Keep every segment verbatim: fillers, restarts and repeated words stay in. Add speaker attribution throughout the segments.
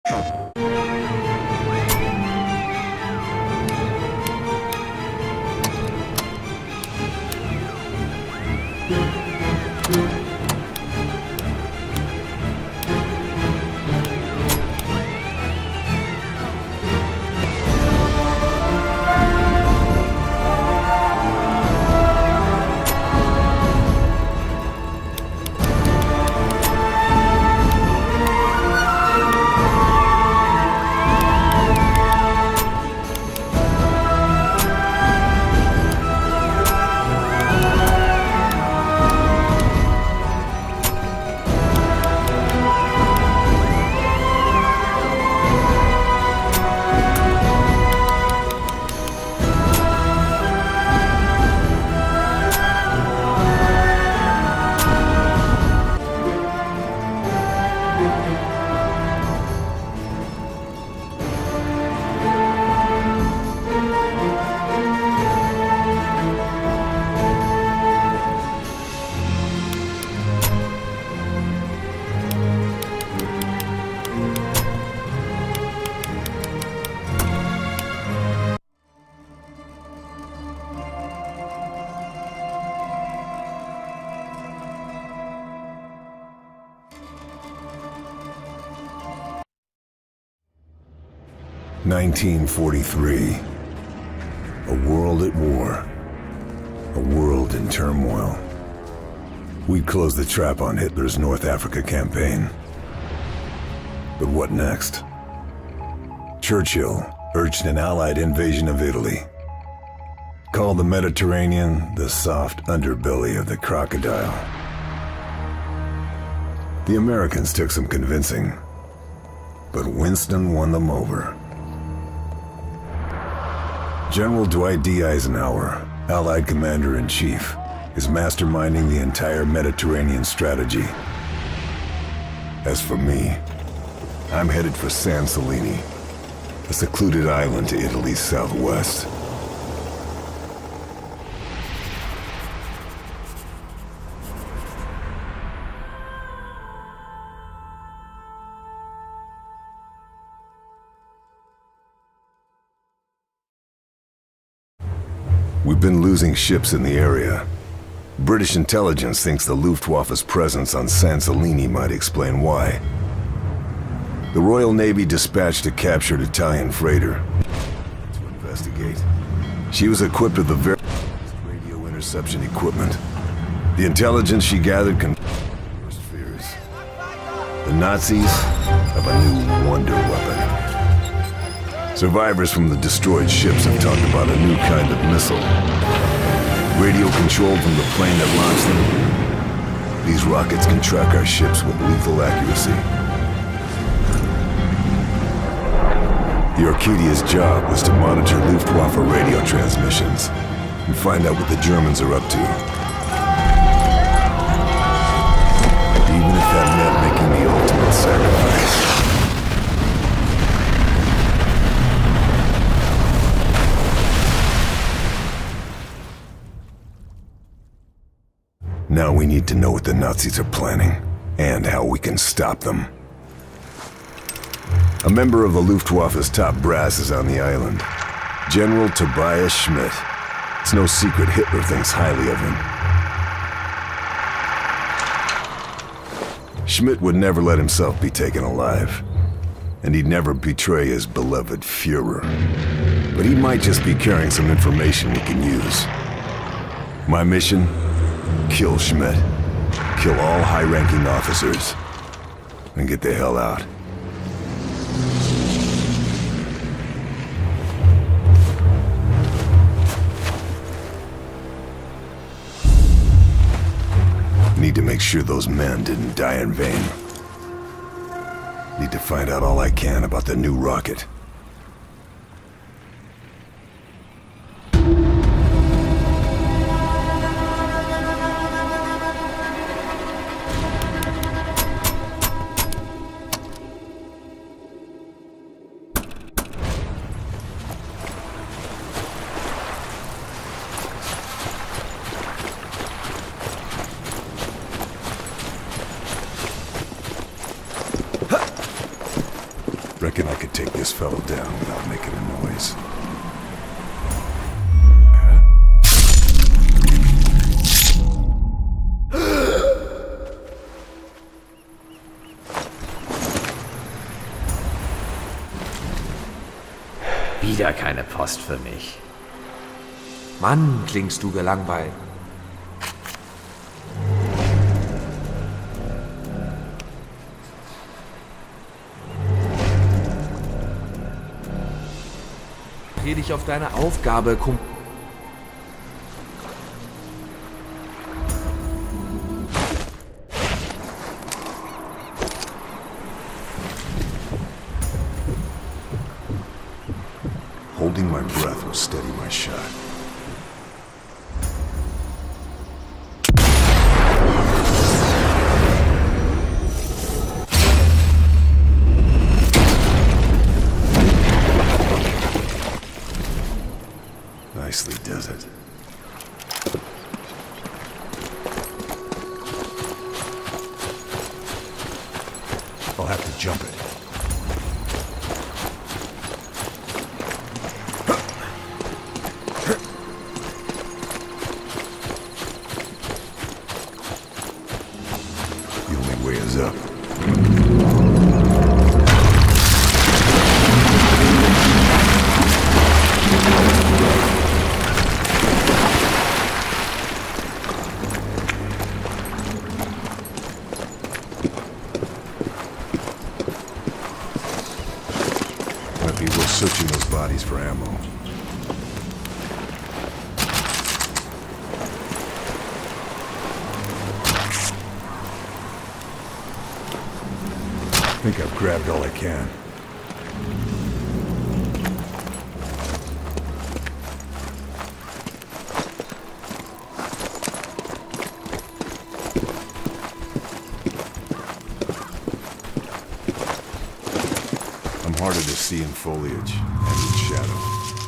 Speaker 1: nineteen forty-three. A world at war. A world in turmoil. We'd closed the trap on Hitler's North Africa campaign. But what next? Churchill urged an Allied invasion of Italy. Called the Mediterranean the soft underbelly of the crocodile. The Americans took some convincing, but Winston won them over. General Dwight D. Eisenhower, Allied Commander-in-Chief, is masterminding the entire Mediterranean strategy. As for me, I'm headed for San Celini, a secluded island to Italy's southwest. We've been losing ships in the area. British intelligence thinks the Luftwaffe's presence on San Celini might explain why. The Royal Navy dispatched a captured Italian freighter to investigate. She was equipped with the very radio interception equipment. The intelligence she gathered confirmed worst fears. The Nazis have a new wonder weapon. Survivors from the destroyed ships have talked about a new kind of missile. Radio controlled from the plane that launched them. These rockets can track our ships with lethal accuracy. The Orchidia's job was to monitor Luftwaffe radio transmissions and find out what the Germans are up to. Even if that meant making the ultimate sacrifice. Now we need to know what the Nazis are planning, and how we can stop them. A member of the Luftwaffe's top brass is on the island. General Tobias Schmidt. It's no secret Hitler thinks highly of him. Schmidt would never let himself be taken alive. And he'd never betray his beloved Führer. But he might just be carrying some information we can use. My mission? Kill Schmidt. Kill all high-ranking officers. And get the hell out. Need to make sure those men didn't die in vain. Need to find out all I can about the new rocket. Reckon I could take this fellow down without making a noise.
Speaker 2: Wieder keine Post für mich.
Speaker 3: Mann, klingst du gelangweilt. Dreh dich auf deine Aufgabe, Kumpel.
Speaker 1: Holding my breath will steady my shot. Nicely does it. I'll have to jump it. The only way is up. Might be worth searching those bodies for ammo. I think I've grabbed all I can. I'm harder to see in foliage and in shadow.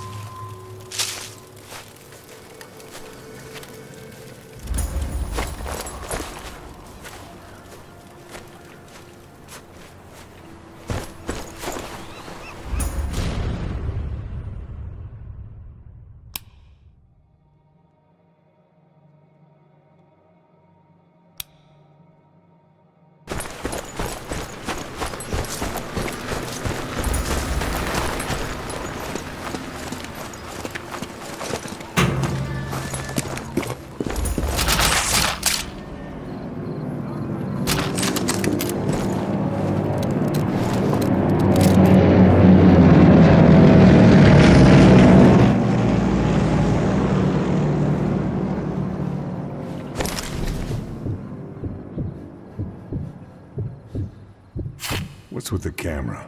Speaker 1: What's with the camera?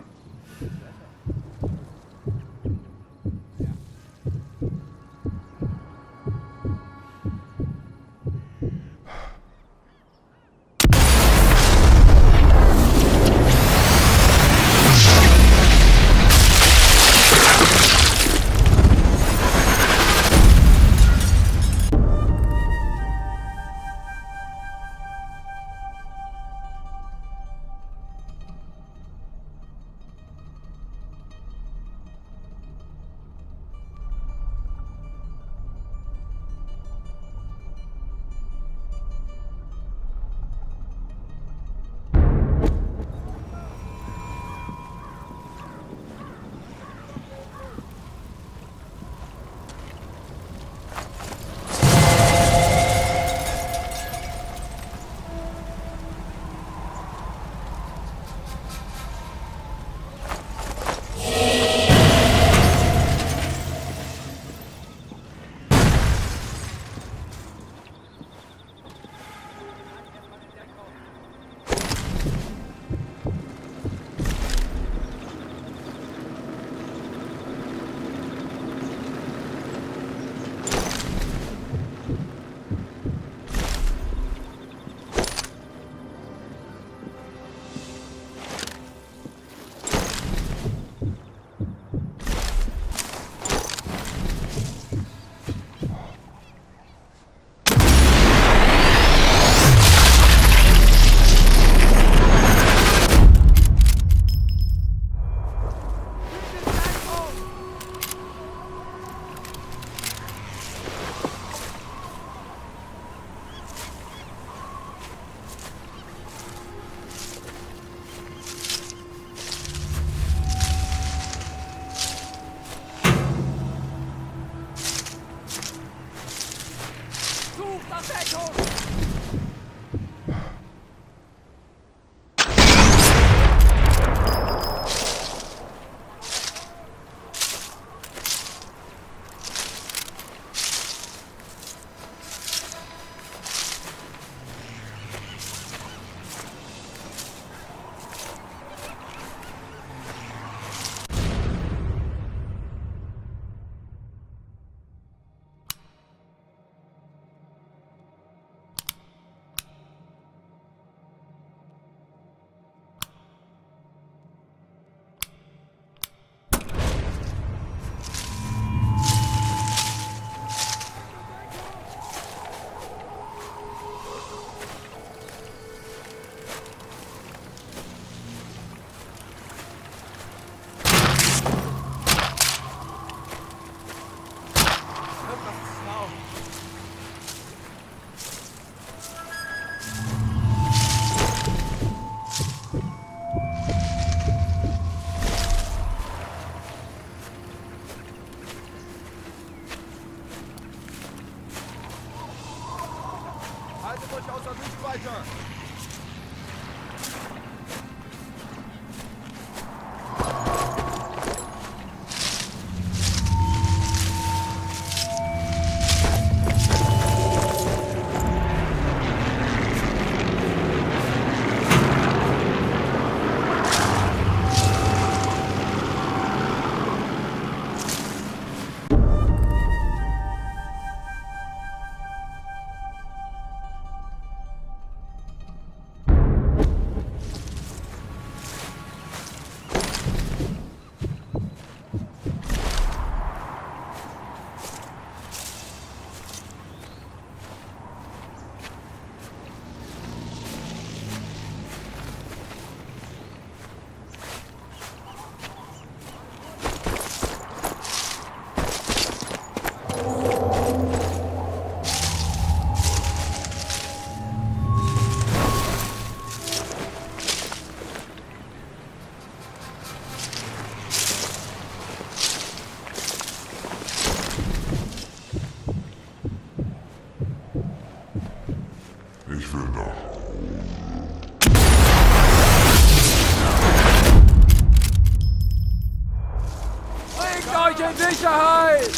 Speaker 3: euch in Sicherheit!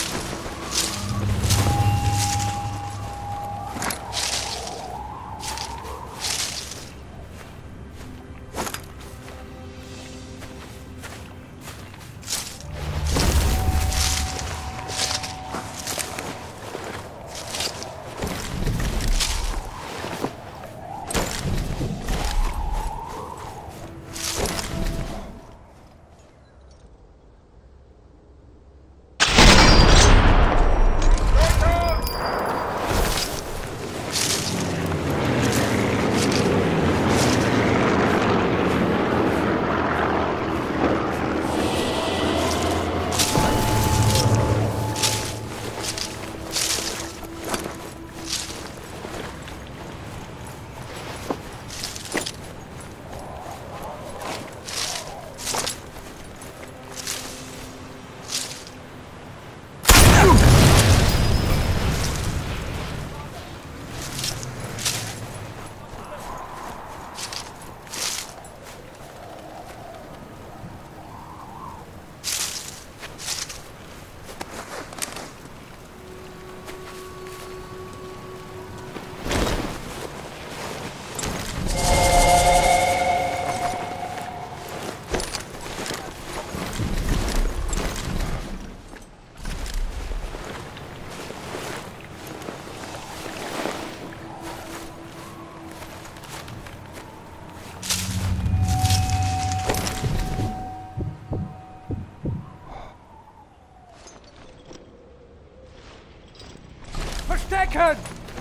Speaker 3: Verstecken!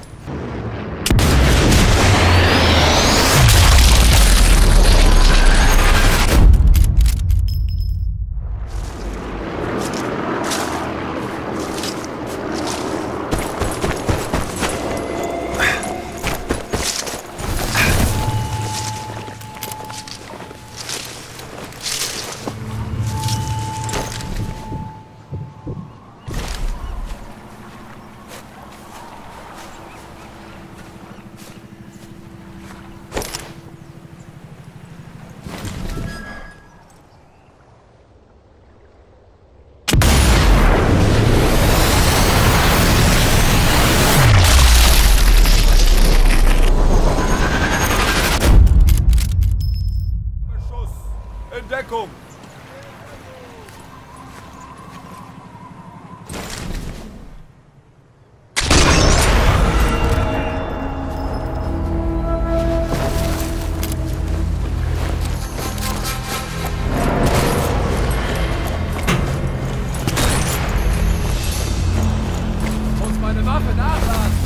Speaker 4: Deckung!
Speaker 3: Muss meine Waffe nachladen!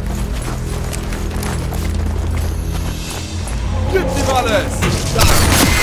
Speaker 4: Gib ihm alles!